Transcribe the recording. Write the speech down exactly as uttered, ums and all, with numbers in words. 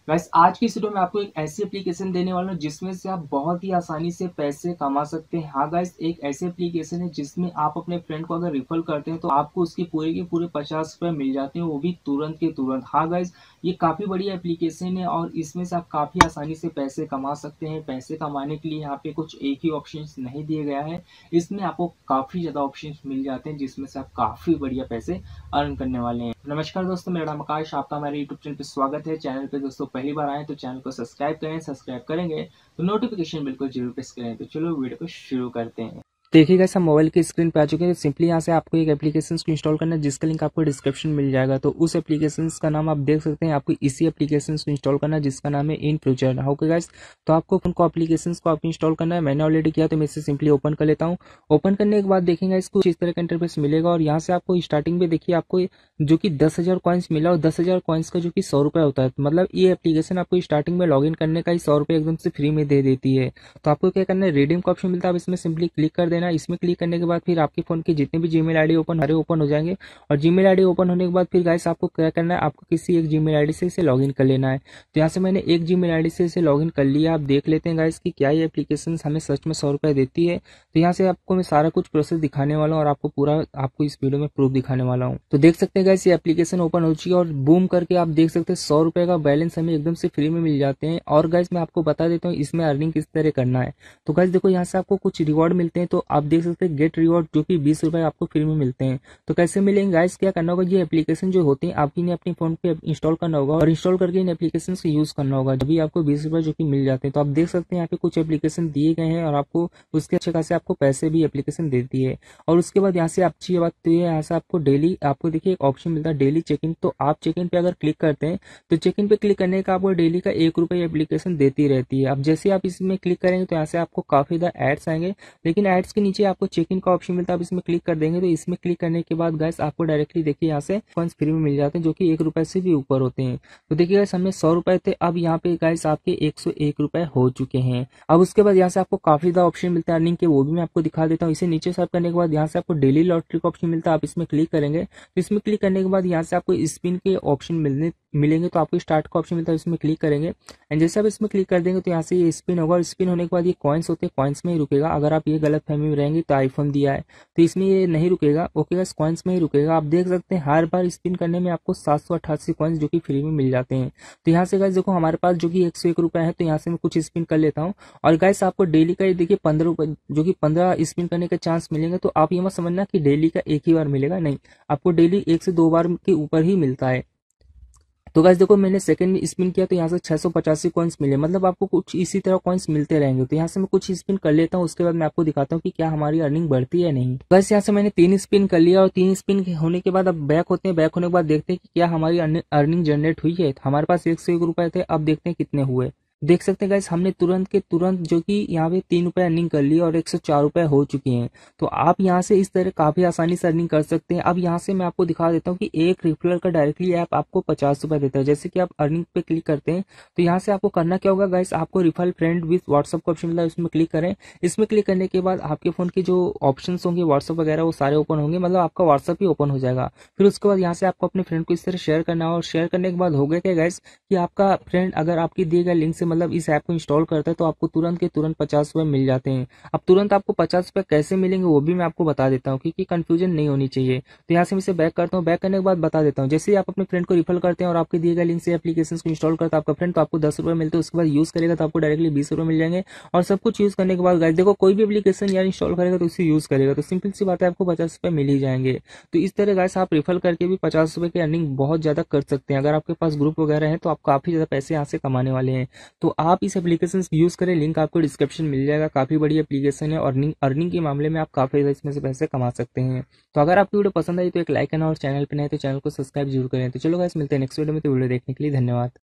Guys आज की इस वीडियो में आपको एक ऐसी एप्लीकेशन देने वाला हूँ जिसमें से आप बहुत ही आसानी से पैसे कमा सकते हैं। हाँ गाइस, एक ऐसी एप्लीकेशन है जिसमें आप अपने फ्रेंड को अगर रिफर करते हैं तो आपको उसके पूरे के पूरे पचास रुपए मिल जाते हैं, वो भी तुरंत के तुरंत। हाँ गाइस, ये काफ़ी बढ़िया एप्लीकेशन है और इसमें से आप काफ़ी आसानी से पैसे कमा सकते हैं। पैसे कमाने के लिए यहाँ पे कुछ एक ही ऑप्शन नहीं दिया गया है, इसमें आपको काफ़ी ज़्यादा ऑप्शन मिल जाते हैं जिसमें से आप काफ़ी बढ़िया पैसे अर्न करने वाले हैं। नमस्कार दोस्तों, मेरा नाम आकाश, आपका हमारे यूट्यूब चैनल पे स्वागत है। चैनल पे दोस्तों पहली बार आए तो चैनल को सब्सक्राइब करें, सब्सक्राइब करेंगे तो नोटिफिकेशन बिल्कुल जरूर प्रेस करें। तो चलो वीडियो को शुरू करते हैं। देखिए गाइस, हम मोबाइल की स्क्रीन पे आ चुके हैं। तो सिंपली यहाँ से आपको एक एप्लीकेशन को इंस्टॉल करना है जिसका लिंक आपको डिस्क्रिप्शन मिल जाएगा। तो उस एप्लीकेशन का नाम आप देख सकते हैं, आपको इसी एप्लीकेशन को इंस्टॉल करना है जिसका नाम है इन फ्यूचर। ओके गाइस, तो आपको फोन को एप्लीकेशन को आपको इंस्टॉल करना है। मैंने ऑलरेडी किया तो मैं इसे सिंपली ओपन कर लेता हूँ। ओपन करने के बाद देखेंगे इसको इस तरह का इंटरफेस मिलेगा और यहाँ से आपको स्टार्टिंग में देखिए आपको जो कि दस हजार कॉइन्स मिला और दस हजार कॉइन्स का जो कि सौ रुपए होता है। मतलब ये एप्लीकेशन आपको स्टार्टिंग में लॉग इन करने का ही सौ रुपए एकदम से फ्री में दे देती है। तो आपको क्या करना है, रिडीम का ऑप्शन मिलता है, आप इसमें सिंपली क्लिक कर देना। इसमें क्लिक करने के बाद फिर आपके फोन के जितने भी जीमेल आईडी ओपन हरे ओपन हो जाएंगे और जीमेल आईडी ओपन होने के बाद फिर गाइस आपको क्या करना है, आपको किसी एक जीमेल आईडी से इसे लॉगिन कर लेना है। तो यहाँ से मैंने एक जीमेल आईडी से इसे लॉगिन कर लिया। आप देख लेते हैं गाइस कि क्या ये एप्लीकेशन हमें सच में सौ रुपए देती है। तो यहाँ से आपको मैं सारा कुछ प्रोसेस दिखाने वाला हूँ और आपको पूरा आपको इस वीडियो में प्रूफ दिखाने वाला हूँ। तो देख सकते हैं गाइस, ये एप्लीकेशन ओपन हो चुकी है और बूम करके आप देख सकते हैं सौ रुपए का बैलेंस हमें एकदम से फ्री में मिल जाते हैं। और गाइस मैं आपको बता देता हूँ इसमें अर्निंग किस तरह करना है। तो गाइस देखो, यहाँ से आपको कुछ रिवॉर्ड मिलते हैं। तो आप देख सकते हैं गेट रिवॉर्ड जो कि बीस रुपए आपको फ्री में मिलते हैं। तो कैसे मिलेंगे गाइस, क्या करना होगा, ये एप्लीकेशन जो होती है आपकी ने अपने फोन पे इंस्टॉल करना होगा और इंस्टॉल करके इन एप्लीकेशन से यूज करना होगा, तभी आपको बीस रुपए जो कि मिल जाते हैं। तो आप देख सकते हैं यहाँ पे कुछ एप्लीकेशन दिए गए हैं और आपको उसके अच्छे खासे आपको पैसे भी एप्लीकेशन देती है। और उसके बाद यहाँ से अच्छी बात तो ये यहाँ से आपको डेली आपको देखिए एक ऑप्शन मिलता है डेली चेक इन। तो आप चेक इन पे अगर क्लिक करते हैं तो चेक इन पे क्लिक करने का आपको डेली का एक रुपये एप्लीकेशन देती रहती है। अब जैसे आप इसमें क्लिक करेंगे तो यहाँ से आपको काफी ज्यादा एड्स आएंगे, लेकिन एड्स के नीचे आपको चेक इन का ऑप्शन मिलता है। आप इसमें क्लिक कर देंगे तो इसमें क्लिक करने के बाद गाइस आपको डायरेक्टली देखिए यहाँ से कॉइन्स फ्री में मिल जाते हैं जो कि एक रुपए से भी ऊपर होते हैं। तो देखिए गाइस, हमने सौ रुपए थे, अब यहाँ पे गाइस आपके एक सौ एक रुपए हो चुके हैं। अब उसके बाद यहाँ से आपको काफी ज्यादा ऑप्शन मिलते हैं अर्निंग के, वो भी मैं आपको दिखा देता हूँ। इसे नीचे सर्च करने के बाद यहाँ से आपको डेली लॉटरी का ऑप्शन मिलता है, आप इसमें क्लिक करेंगे तो इसमें क्लिक करने के बाद यहाँ से आपको स्पिन के ऑप्शन मिलने मिलेंगे। तो आपको स्टार्ट का ऑप्शन मिलता है, इसमें क्लिक करेंगे एंड जैसे आप इसमें क्लिक कर देंगे तो यहाँ से ये स्पिन होगा और स्पिन होने के बाद ये कॉइन्स होते हैं, कॉइन्स में ही रुकेगा। अगर आप ये गलत फहमी में रहेंगे तो आईफोन दिया है तो इसमें ये नहीं रुकेगा। ओके गाइस, कॉइन्स में ही रुकेगा। आप देख सकते हैं हर बार स्पिन करने में आपको सात सौ अट्ठासी कॉइन्स जो कि फ्री में मिल जाते हैं। तो यहाँ से गाइस देखो, हमारे पास जो कि एक सौ एक रुपए है, तो यहाँ से मैं कुछ स्पिन कर लेता हूँ। और गाइस आपको डेली का ये देखिए पंद्रह रुपए जो कि पंद्रह स्पिन करने का चांस मिलेंगे। तो आप ये मत समझना कि डेली का एक ही बार मिलेगा, नहीं, आपको डेली एक से दो बार के ऊपर ही मिलता है। तो गाइस देखो, मैंने सेकंड में स्पिन किया तो यहाँ से छह सौ पचासी कॉइन्स मिले, मतलब आपको कुछ इसी तरह कॉइन्स मिलते रहेंगे। तो यहाँ से मैं कुछ स्पिन कर लेता हूँ, उसके बाद मैं आपको दिखाता हूँ कि क्या हमारी अर्निंग बढ़ती है नहीं। गाइस यहाँ से मैंने तीन स्पिन कर लिया और तीन स्पिन होने के बाद अब बैक होते हैं। बैक होने के बाद देखते हैं कि क्या हमारी अर्निंग जनरेट हुई है। हमारे पास एक सौ एक रुपए थे, अब देखते हैं कितने हुए। देख सकते हैं गाइस, हमने तुरंत के तुरंत जो कि यहाँ पे तीन रुपए अर्निंग कर ली और एक सौ चार रुपए हो चुकी हैं। तो आप यहाँ से इस तरह काफी आसानी से अर्निंग कर सकते हैं। अब यहाँ से मैं आपको दिखा देता हूँ कि एक रिफरल का डायरेक्टली ऐप आपको पचास रुपए देता है। जैसे कि आप अर्निंग पे क्लिक करते हैं तो यहाँ से आपको करना क्या होगा गाइस, आपको रिफर फ्रेंड विद व्हाट्सअप का ऑप्शन मिलता है, उसमें क्लिक करें। इसमें क्लिक करने के बाद आपके फोन के जो ऑप्शन होंगे व्हाट्सअप वगैरह वो सारे ओपन होंगे, मतलब आपका व्हाट्सअप ही ओपन हो जाएगा। फिर उसके बाद यहाँ से आपको अपने फ्रेंड को इस तरह शेयर करना है और शेयर करने के बाद हो गया क्या गाइस कि आपका फ्रेंड अगर आपकी दिए गए लिंक से मतलब इस ऐप को इंस्टॉल करता है तो आपको तुरंत के तुरंत पचास रुपए मिल जाते हैं। अब तुरंत आपको पचास रुपए कैसे मिलेंगे वो भी मैं आपको बता देता हूँ, क्योंकि कंफ्यूजन नहीं होनी चाहिए। तो यहाँ से मैं इसे बैक करता हूँ। बैक करने के बाद बता देता हूँ, जैसे ही आप अपने फ्रेंड को रिफर करते हैं और आपके दिए गए लिंक से एप्लीकेशन को इंस्टॉल करता है आपका फ्रेंड, तो आपको दस रुपए मिलते हैं। उसके बाद यूज करेगा तो आपको डायरेक्टली बीस रुपए मिल जाएंगे। और सब कुछ यूज करने के बाद गाइस देखो, कोई भी एप्लीकेशन यार इंस्टॉल करेगा तो उसे यूज करेगा तो सिंपल सी बात है, आपको पचास रुपए मिल ही जाएंगे। तो इस तरह गाइस आप रिफर करके भी पचास रुपए की अर्निंग बहुत ज्यादा कर सकते हैं। अगर आपके पास ग्रुप वगैरह है तो आप काफी ज्यादा पैसे यहाँ से कमाने वाले हैं। तो आप इस एप्लीकेशन यूज करें, लिंक आपको डिस्क्रिप्शन मिल जाएगा। काफी बड़ी एप्लीकेशन है और अर्निंग अर्निंग के मामले में आप काफी ज्यादा इसमें से पैसे कमा सकते हैं। तो अगर आपकी वीडियो पसंद आई तो एक लाइक करना और चैनल पे नए तो चैनल को सब्सक्राइब जरूर करें। तो चलो गाइस, मिलते हैं नेक्स्ट वीडियो में। तो वीडियो देखने के लिए धन्यवाद।